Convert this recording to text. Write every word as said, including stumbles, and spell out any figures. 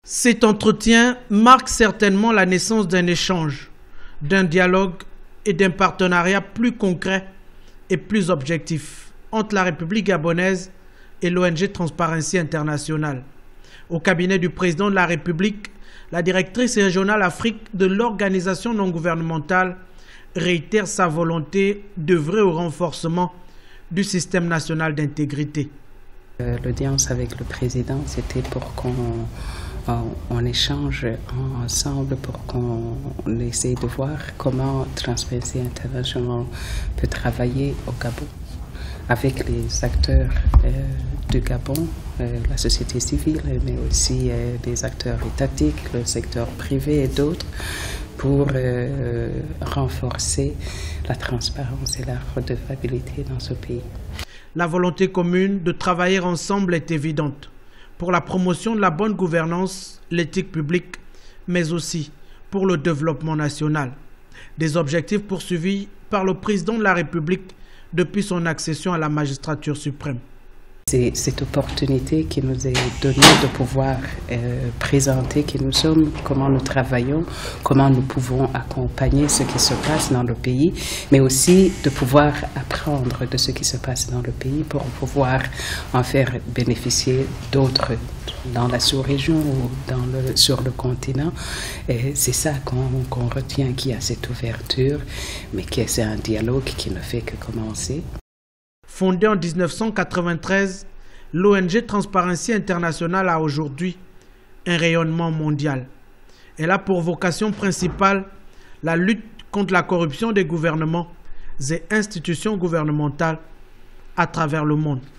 Cet entretien marque certainement la naissance d'un échange, d'un dialogue et d'un partenariat plus concret et plus objectif entre la République gabonaise et l'O N G Transparency International. Au cabinet du président de la République, la directrice régionale Afrique de l'organisation non gouvernementale réitère sa volonté d'œuvrer au renforcement du système national d'intégrité. Euh, L'audience avec le président, c'était pour qu'on on, on échange ensemble, pour qu'on essaye de voir comment Transparency International peut travailler au Gabon avec les acteurs euh, du Gabon, euh, la société civile, mais aussi euh, les acteurs étatiques, le secteur privé et d'autres, pour euh, renforcer la transparence et la redevabilité dans ce pays. La volonté commune de travailler ensemble est évidente pour la promotion de la bonne gouvernance, l'éthique publique, mais aussi pour le développement national. Des objectifs poursuivis par le président de la République depuis son accession à la magistrature suprême. C'est cette opportunité qui nous est donnée de pouvoir euh, présenter qui nous sommes, comment nous travaillons, comment nous pouvons accompagner ce qui se passe dans le pays, mais aussi de pouvoir apprendre de ce qui se passe dans le pays pour pouvoir en faire bénéficier d'autres dans la sous-région ou dans le, sur le continent. C'est ça qu'on qu'on retient, qu'il y a cette ouverture, mais que c'est un dialogue qui ne fait que commencer. Fondée en mille neuf cent quatre-vingt-treize, l'O N G Transparency International a aujourd'hui un rayonnement mondial. Elle a pour vocation principale la lutte contre la corruption des gouvernements et institutions gouvernementales à travers le monde.